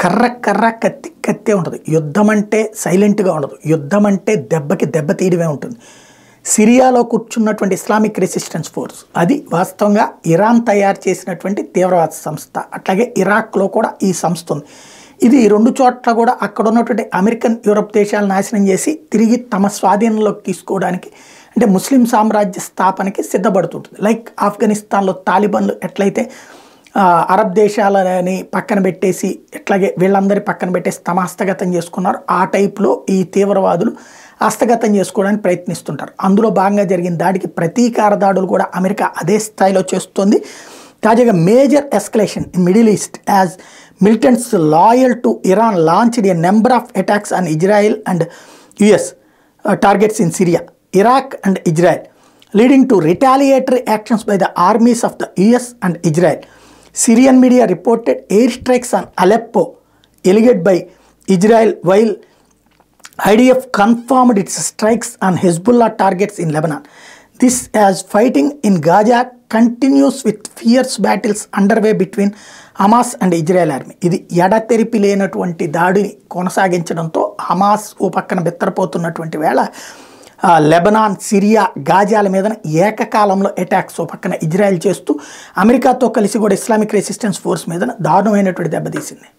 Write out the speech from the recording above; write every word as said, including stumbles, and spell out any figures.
కర్ర కర్ర కత్తి కత్తే ఉంటుంది. యుద్ధం అంటే సైలెంట్గా ఉండదు. యుద్ధం అంటే దెబ్బకి దెబ్బ తీయడమే ఉంటుంది. సిరియాలో కూర్చున్నటువంటి ఇస్లామిక్ రెసిస్టెన్స్ ఫోర్స్ అది వాస్తవంగా ఇరాన్ తయారు చేసినటువంటి తీవ్రవాద సంస్థ. అట్లాగే ఇరాక్లో కూడా ఈ సంస్థ ఉంది. ఇది రెండు చోట్ల కూడా అక్కడ ఉన్నటువంటి అమెరికన్ యూరప్ దేశాలను నాశనం చేసి తిరిగి తమ స్వాధీనంలోకి తీసుకోవడానికి అంటే ముస్లిం సామ్రాజ్య స్థాపనకి సిద్ధపడుతుంటుంది. లైక్ ఆఫ్ఘనిస్తాన్లో తాలిబాన్లు ఎట్లయితే అరబ్ దేశాలని పక్కన పెట్టేసి ఎట్లాగే వీళ్ళందరి పక్కన పెట్టేసి తమ హస్తగతం చేసుకున్నారు, ఆ టైప్లో ఈ తీవ్రవాదులు హస్తగతం చేసుకోవడానికి ప్రయత్నిస్తుంటారు. అందులో భాగంగా జరిగిన దాడికి ప్రతీకార దాడులు కూడా అమెరికా అదే స్థాయిలో చేస్తుంది. తాజాగా major escalation in Middle East as militants loyal to Iran launched a number of attacks on Israel and US targets in Syria, Iraq and Israel, leading to retaliatory actions by the armies of the US and Israel. Syrian media reported airstrikes on Aleppo, alleged by Israel, while I D F confirmed its strikes on Hezbollah targets in Lebanon. This as fighting in Gaza continues with fierce battles underway between Hamas and Israel army. ఇది ఎడతెరిపి లేనటువంటి దాడిని కొనసాగించడంతో Hamas ఓ పక్కన బెత్తరపోతున్నటువంటి వేళ Lebanon, Syria, గాజాల మీద ఏకకాలంలో attacks ఓ పక్కన Israel చేస్తూ అమెరికాతో కలిసి కూడా ఇస్లామిక్ రెసిస్టెన్స్ ఫోర్స్ మీద దారుణమైనటువంటి దెబ్బతీసింది.